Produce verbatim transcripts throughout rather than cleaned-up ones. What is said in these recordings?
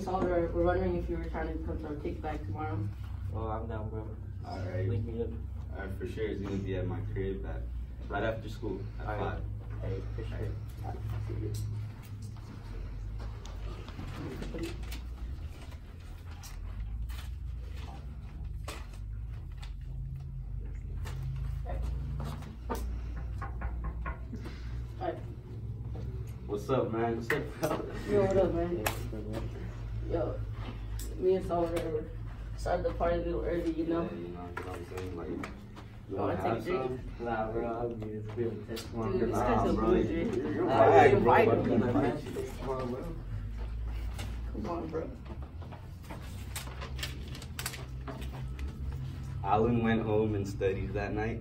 Saul were wondering if you were trying to come to our kickback tomorrow. Oh, I'm down, bro. Alright. Link me up. Alright, for sure. It's gonna be at my crib at, right after school at All right. five. Hey, for sure. All right, see you. What's up, man? What's up, bro? Yo, what up, man? Yeah, what's up, man? Yo, me and Saul were started the party a little early, you know? Yeah, you know, you know what I'm saying? Like, you Oh, I wanna take have a drink. some? Nah, bro, I'll be this real test tomorrow. Dude, this Nah, guy's a bro, loser. you're- you're Why right, you bro. invite I'm him? gonna man. invite you tomorrow, bro. Come on, bro. Alan went home and studied that night.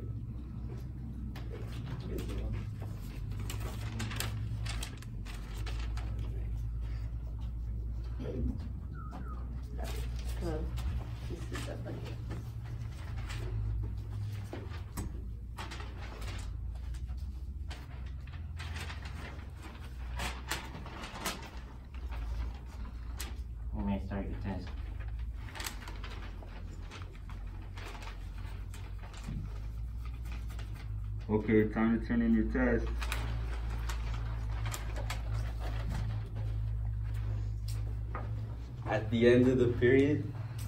Uh, this is that thing. We may start your test. Okay, time to turn in your test. At the end of the period,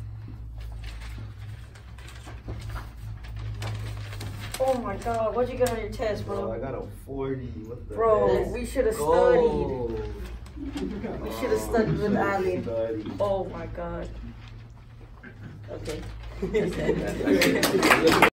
Oh my god, what'd you get on your test, bro, bro? I got a forty. What the Bro, heck? we should have studied. Go. We should have studied with Ali. Study. Oh my god. Okay. That's-